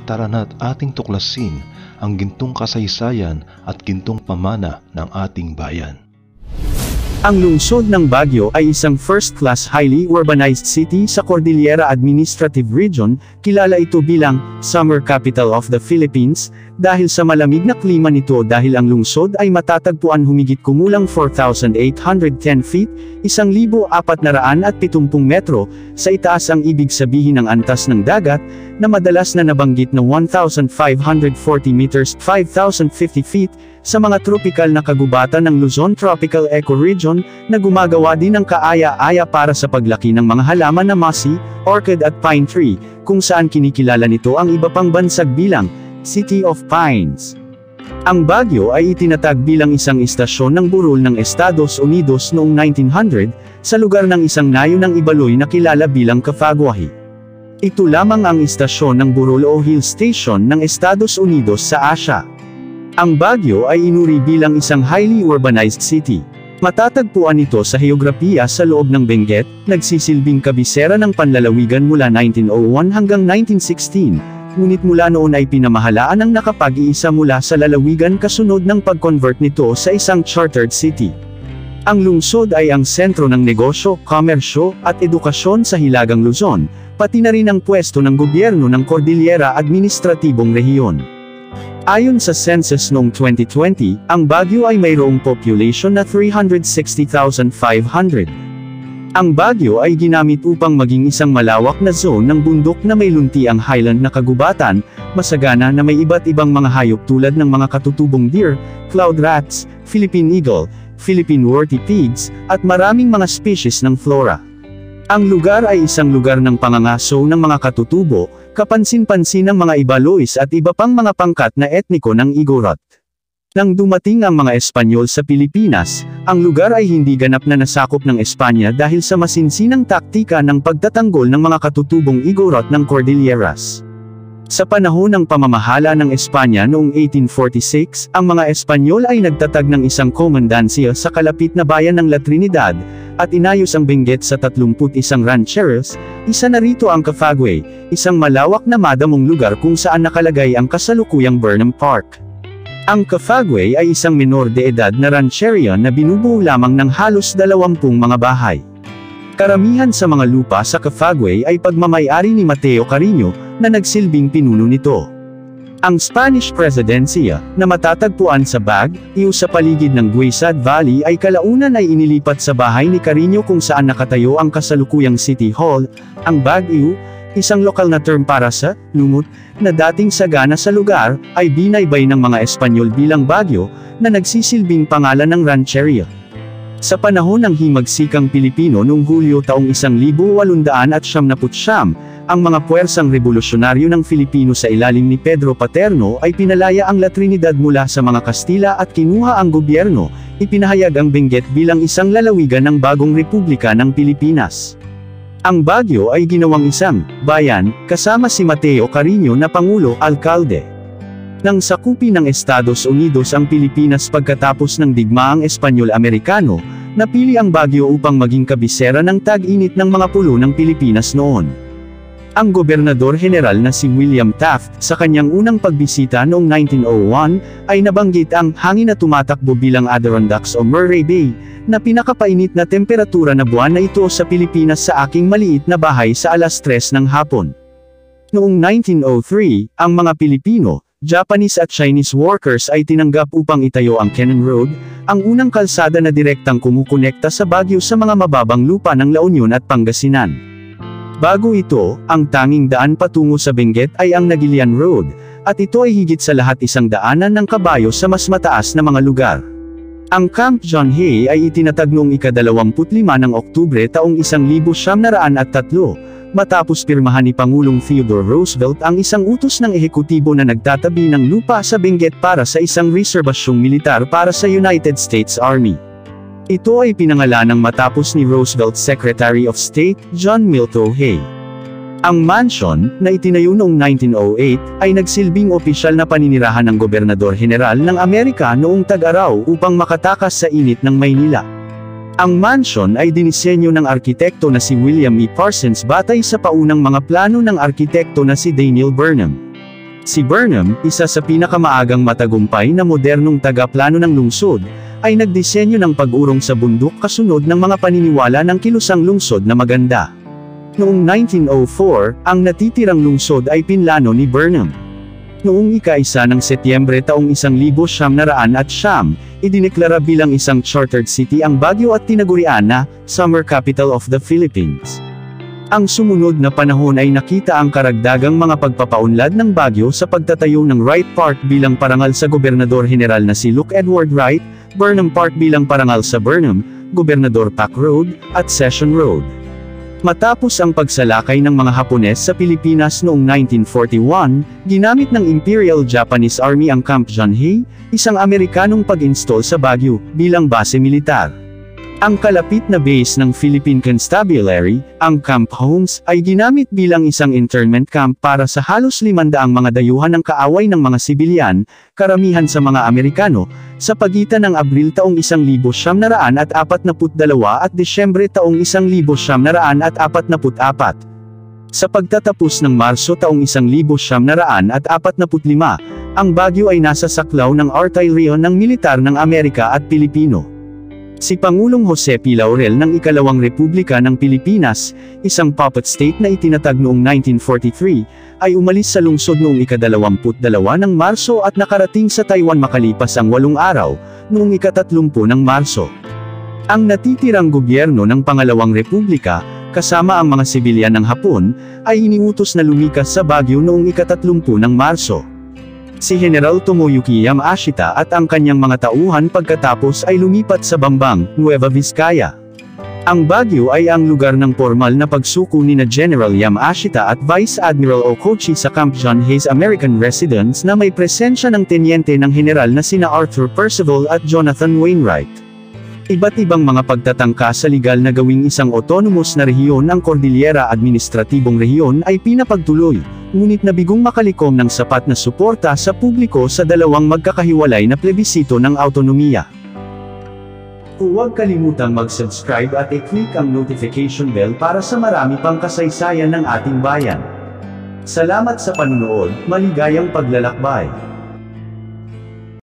Tara na't ating tuklasin ang gintong kasaysayan at gintong pamana ng ating bayan. Ang lungsod ng Baguio ay isang first-class highly urbanized city sa Cordillera Administrative Region. Kilala ito bilang Summer Capital of the Philippines dahil sa malamig na klima nito, dahil ang lungsod ay matatagpuan humigit kumulang 4,810 feet, 1,470 metro, sa itaas. Ang ibig sabihin ng antas ng dagat, na madalas na nabanggit na 1,540 meters 5,050 feet, sa mga tropikal na kagubatan ng Luzon Tropical Ecoregion, na gumagawa din ng kaaya-aya para sa paglaki ng mga halaman na masi, orchid at pine tree, kung saan kinikilala nito ang iba pang bansag bilang City of Pines. Ang Baguio ay itinatag bilang isang istasyon ng burol ng Estados Unidos noong 1900, sa lugar ng isang nayo ng Ibaloy na kilala bilang Cafaguahi. Ito lamang ang istasyon ng burol o hill station ng Estados Unidos sa Asya. Ang Baguio ay inuri bilang isang highly urbanized city. Matatagpuan ito sa heograpiya sa loob ng Benguet, nagsisilbing kabisera ng panlalawigan mula 1901 hanggang 1916, ngunit mula noon ay pinamahalaan ng nakapag-iisa mula sa lalawigan kasunod ng pag-convert nito sa isang chartered city. Ang lungsod ay ang sentro ng negosyo, komersyo, at edukasyon sa Hilagang Luzon, pati na rin ang pwesto ng gobyerno ng Cordillera Administratibong Rehiyon. Ayon sa census noong 2020, ang Baguio ay mayroong population na 360,500. Ang Baguio ay ginamit upang maging isang malawak na zone ng bundok na may luntiang highland na kagubatan, masagana na may iba't ibang mga hayop tulad ng mga katutubong deer, cloud rats, Philippine eagle, Philippine warty pigs, at maraming mga species ng flora. Ang lugar ay isang lugar ng pangangaso ng mga katutubo, kapansin-pansin ng mga Ibalois at iba pang mga pangkat na etniko ng Igorot. Nang dumating ang mga Espanyol sa Pilipinas, ang lugar ay hindi ganap na nasakop ng Espanya dahil sa masinsinang taktika ng pagtatanggol ng mga katutubong Igorot ng Cordilleras. Sa panahon ng pamamahala ng Espanya noong 1846, ang mga Espanyol ay nagtatag ng isang komandansya sa kalapit na bayan ng La Trinidad, at inayos ang Benguet sa 31 rancheros, isa na rito ang Cafaguay, isang malawak na madamong lugar kung saan nakalagay ang kasalukuyang Burnham Park. Ang Cafaguay ay isang menor de edad na rancheria na binubuo lamang ng halos 20 mga bahay. Karamihan sa mga lupa sa Cafaguay ay pagmamay-ari ni Mateo Carino, na nagsilbing pinuno nito. Ang Spanish Presidencia, na matatagpuan sa Baguio sa paligid ng Guisad Valley, ay kalaunan ay inilipat sa bahay ni Carino kung saan nakatayo ang kasalukuyang City Hall. Ang Baguio, isang lokal na term para sa lumot, na dating sagana sa lugar, ay binaybay ng mga Espanyol bilang Baguio, na nagsisilbing pangalan ng rancheria. Sa panahon ng himagsikang Pilipino noong Hulyo taong 1899, ang mga puwersang revolusyonaryo ng Filipino sa ilalim ni Pedro Paterno ay pinalaya ang La Trinidad mula sa mga Kastila at kinuha ang gobyerno. Ipinahayag ang Benguet bilang isang lalawigan ng bagong Republika ng Pilipinas. Ang Baguio ay ginawang isang bayan, kasama si Mateo Carino na Pangulo, Alkalde. Nang sakupin ng Estados Unidos ang Pilipinas pagkatapos ng digmaang Espanyol-Amerikano, napili ang Baguio upang maging kabisera ng tag-init ng mga pulo ng Pilipinas noon. Ang Gobernador General na si William Taft, sa kanyang unang pagbisita noong 1901, ay nabanggit ang hangin na tumatakbo bilang Adirondacks o Murray Bay, na pinakapainit na temperatura na buwan na ito sa Pilipinas sa aking maliit na bahay sa 3:00 ng hapon. Noong 1903, ang mga Pilipino, Japanese at Chinese workers ay tinanggap upang itayo ang Cannon Road, ang unang kalsada na direktang kumukonekta sa Baguio sa mga mababang lupa ng La Union at Pangasinan. Bago ito, ang tanging daan patungo sa Benguet ay ang Nagilian Road, at ito ay higit sa lahat isang daanan ng kabayo sa mas mataas na mga lugar. Ang Camp John Hay ay itinatag noong ika-25 ng Oktubre taong 1903, matapos pirmahan ni Pangulong Theodore Roosevelt ang isang utos ng ehekutibo na nagtatabi ng lupa sa Benguet para sa isang reserbasyong militar para sa United States Army. Ito ay pinangalanang matapos ni Roosevelt's Secretary of State, John Milton Hay. Ang mansion, na itinayo noong 1908, ay nagsilbing opisyal na paninirahan ng Gobernador General ng Amerika noong tag-araw upang makatakas sa init ng Maynila. Ang mansion ay dinisenyo ng arkitekto na si William E. Parsons batay sa paunang mga plano ng arkitekto na si Daniel Burnham. Si Burnham, isa sa pinakamaagang matagumpay na modernong tagaplano ng lungsod, ay nagdisenyo ng pag-urong sa bundok kasunod ng mga paniniwala ng kilusang lungsod na maganda. Noong 1904, ang natitirang lungsod ay pinlano ni Burnham. Noong ika-1 ng Setyembre taong 1909, idineklara bilang isang chartered city ang Baguio at tinagurian na Summer Capital of the Philippines. Ang sumunod na panahon ay nakita ang karagdagang mga pagpapaunlad ng Baguio sa pagtatayo ng Wright Park bilang parangal sa Gobernador General na si Luke Edward Wright, Burnham Park bilang parangal sa Burnham, Gobernador Pac Road, at Session Road. Matapos ang pagsalakay ng mga Hapones sa Pilipinas noong 1941, ginamit ng Imperial Japanese Army ang Camp John Hay, isang Amerikanong pag-install sa Baguio, bilang base militar. Ang kalapit na base ng Philippine Constabulary, ang Camp Holmes, ay ginamit bilang isang internment camp para sa halos 500 mga dayuhan ng kaaway ng mga sibilyan, karamihan sa mga Amerikano, sa pagitan ng Abril taong 1942 at Desyembre taong 1944. Sa pagtatapos ng Marso taong 1945, ang Baguio ay nasa saklaw ng artillery ng militar ng Amerika at Pilipino. Si Pangulong Jose P. Laurel ng Ikalawang Republika ng Pilipinas, isang puppet state na itinatag noong 1943, ay umalis sa lungsod noong ika-22 ng Marso at nakarating sa Taiwan makalipas ang 8 araw, noong ika-30 ng Marso. Ang natitirang gobyerno ng Pangalawang Republika, kasama ang mga sibilyan ng Hapon, ay iniutos na lumikas sa Baguio noong ika-30 ng Marso. Si General Tomoyuki Yamashita at ang kanyang mga tauhan pagkatapos ay lumipat sa Bambang, Nueva Vizcaya. Ang Baguio ay ang lugar ng formal na pagsuko nina General Yamashita at Vice Admiral Okochi sa Camp John Hay's American Residence na may presensya ng tenyente ng general na sina Arthur Percival at Jonathan Wainwright. Iba't ibang mga pagtatangka sa legal na gawing isang autonomous na rehiyon ang Cordillera Administratibong Rehiyon ay pinapagtuloy, ngunit nabigong makalikom ng sapat na suporta sa publiko sa dalawang magkakahiwalay na plebisito ng autonomiya. Huwag kalimutang mag-subscribe at i-click ang notification bell para sa marami pang kasaysayan ng ating bayan. Salamat sa panunood, maligayang paglalakbay!